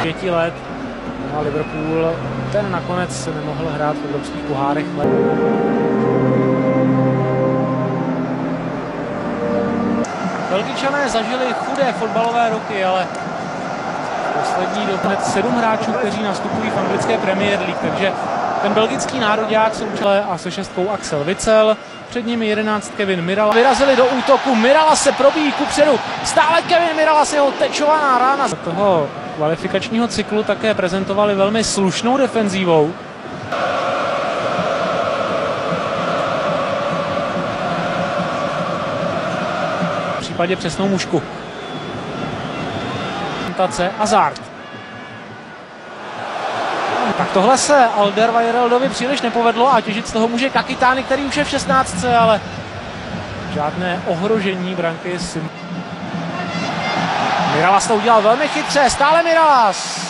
5 let. A Liverpool, ten nakonec se nemohl hrát v evropských pohárech. Belgičané zažili chudé fotbalové roky, ale poslední době 7 hráčů, kteří nastupují v anglické Premier League, takže ten belgický nároďák současně a se 6 Axel Witsel, před nimi 11 Kevin Mirallas. Vyrazili do útoku, Mirallas se probíjí kupředu, stále Kevin Mirallas, jeho tečovaná rána. Z toho kvalifikačního cyklu také prezentovali velmi slušnou defenzívou. V případě přesnou mušku. Hazard. Tak tohle se Alderweireldově příliš nepovedlo a těžit z toho může Kakitány, který už je v 16, ale žádné ohrožení branky si... Mirallas to udělal velmi chytře, stále Mirallas.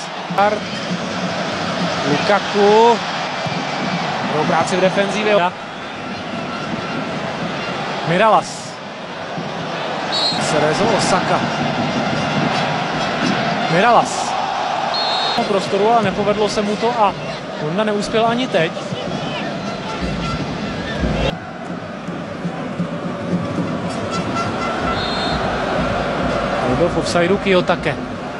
Lukaku. Dobrou práci v defenzívě. Mirallas. Cerezo Osaka. Mirallas. Prostoru, ale nepovedlo se mu to a Honda neuspěl ani teď. Byl v offsideu Kiyotake.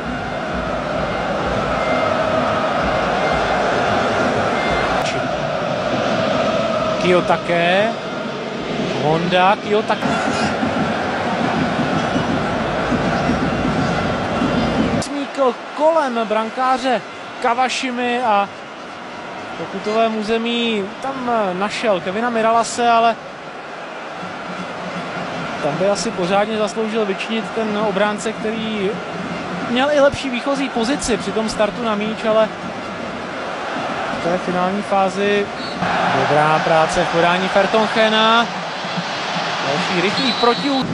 Kiyotake. Honda, Kiyotake. Smíkl kolem brankáře Kawashimy a po pokutovém území tam našel Kevina Mirallase, ale tam by asi pořádně zasloužil vyčinit ten obránce, který měl i lepší výchozí pozici při tom startu na míč, ale v té finální fázi dobrá práce v podání Vertongena. Další rychlý protiútok.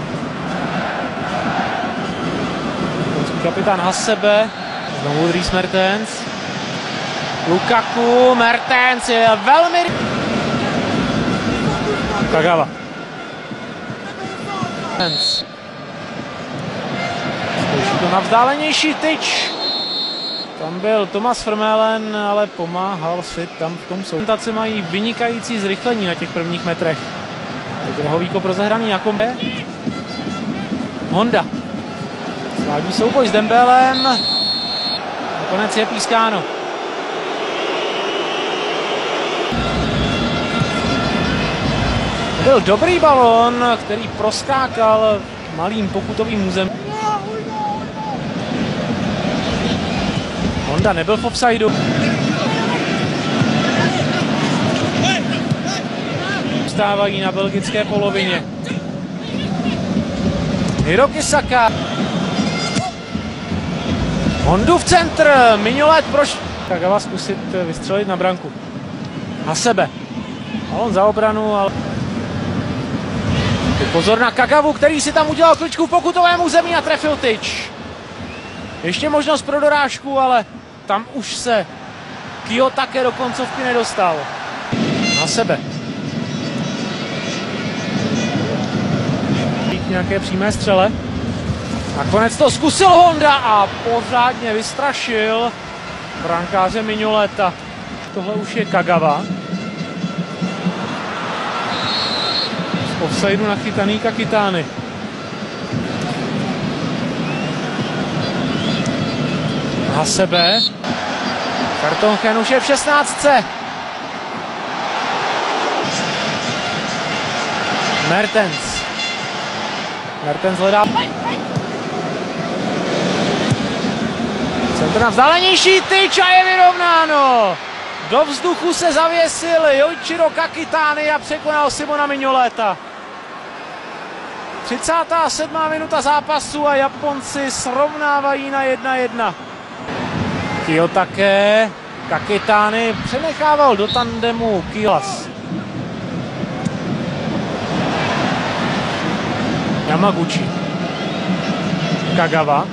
Kapitán Hasebe, znovu Dries Mertens. Lukaku, Mertens je velmi... Kagawa. Zkouší to na vzdálenější tyč. Tam byl Thomas Vermaelen, ale pomáhal si tam v tom soutaci. Mají vynikající zrychlení na těch prvních metrech. Rohovíko pro zahraný Jakombe. Honda. Svádí souboj s Dembélem. Nakonec je pískáno. Byl dobrý balón, který proskákal malým pokutovým územím. Honda nebyl v offsideu. Vstávají na belgické polovině. Hiroki Saka. Hondu v centr. Mignolet proč. Kagawa zkusit vystřelit na branku. Hasebe. Balón za obranu, ale... Pozor na Kagawu, který si tam udělal kličku v pokutovém území a trefil tyč. Ještě možnost pro dorážku, ale tam už se Kiyotake do koncovky nedostal. Na sebe. Nějaké přímé střele. Nakonec to zkusil Honda a pořádně vystrašil brankáře Mignoleta. Tohle už je Kagawa. Z offsideu nachytaný Kakitány. Hasebe. Vertonghen už je v 16. Mertens. Mertens hledá. Centr na vzdálenější tyč a je vyrovnáno. Do vzduchu se zavěsil Yoichiro Kakitány a překonal Simona Mignoleta. 37. minuta zápasu a Japonci srovnávají na 1:1. Kiyotake, Kakitány přenechával do tandemu Kiyas. Yamaguchi. Kagawa.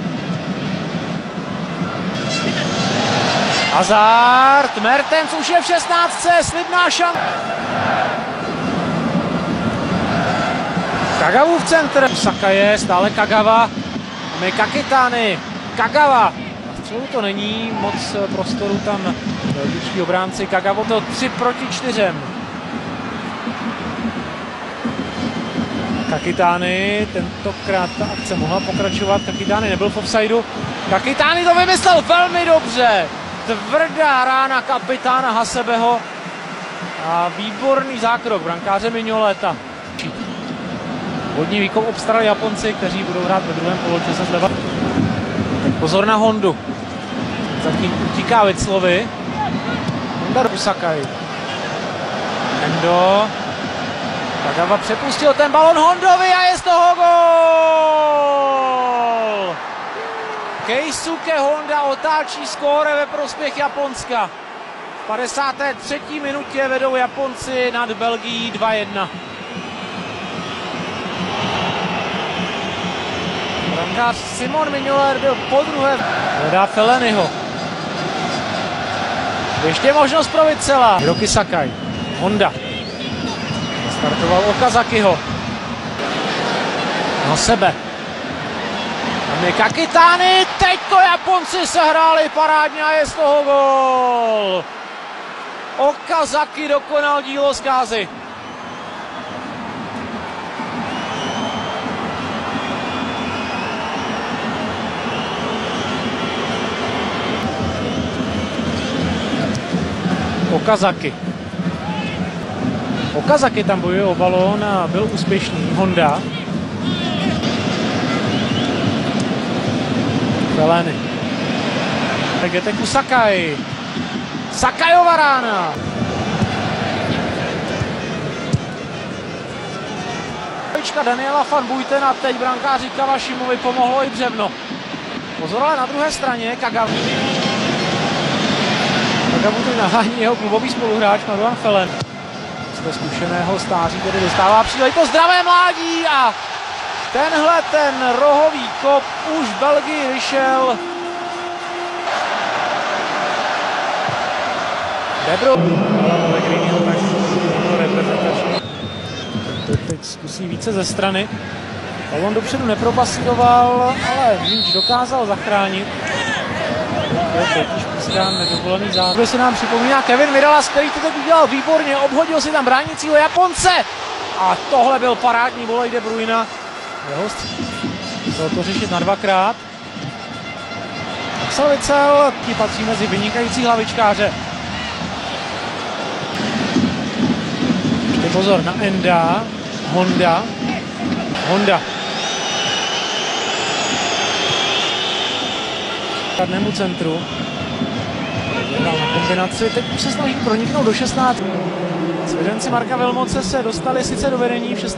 Hazard, Mertens už je v 16. Slibná šance. Kagawu v centru. Saka je, stále Kagawa. Máme Kakitány. Kagawa. slovu to není, moc prostoru tam belgičtí obránci. Kagawa to 3-4. Kakitány, tentokrát ta akce mohla pokračovat, Kakitány nebyl v offsideu. Kakitány to vymyslel velmi dobře. Tvrdá rána kapitána Hasebeho a výborný zákrok brankáře Mignoleta. Vodní výkon obstarali Japonci, kteří budou hrát ve druhém poločase zleva. Tak pozor na Hondu. Zatím utíká Viclovi. Honda do Sakai. Endo. Kagawa přepustil ten balon Hondovi a je z toho gól! Keisuke Honda otáčí skóre ve prospěch Japonska. V 53. minutě vedou Japonci nad Belgií 2-1. Brankář Simon Mignolet byl podruhé. Hledá Feleniho. Ještě možnost pro Vicela. Hiroki Sakai. Honda. Startoval Okazakiho. Na sebe. Tam je Kakitány. Teď to Japonci sehráli parádně a je z toho gól. Okazaki dokonal dílo zkázy. Okazaki tam bojuje o balón a byl úspěšný. Honda. Feleny. Geteku Sakai. Sakaiova rána. Daniela van Buiten a teď brankáři Kawashimovi pomohlo i břevno. Pozor, ale na druhé straně Kagawa. Kagawa tu nahání jeho klubový spoluhráč Marouane Fellaini. Z zkušeného stáří tedy dostává příležitost, zdravé mládí a tenhle ten rohový kop už v Belgii vyšel. Debro. Teď zkusí více ze strany. On dopředu nepropasíroval, ale Vinč dokázal zachránit. Totiž pískán nedovolený závěr. Se nám připomíná Kevin Miralas, který to teď udělal výborně, obhodil si tam bránícího Japonce. A tohle byl parádní volej De Bruyna. Chtěl to řešit na dvakrát. Axel Witsel, ti patří mezi vynikající hlavičkáře. Ještě pozor na Enda, Honda. K centru. Na kombinaci, teď už se snaží proniknout do 16. Svěřenci Marka Vilmoce se dostali sice do vedení v 16.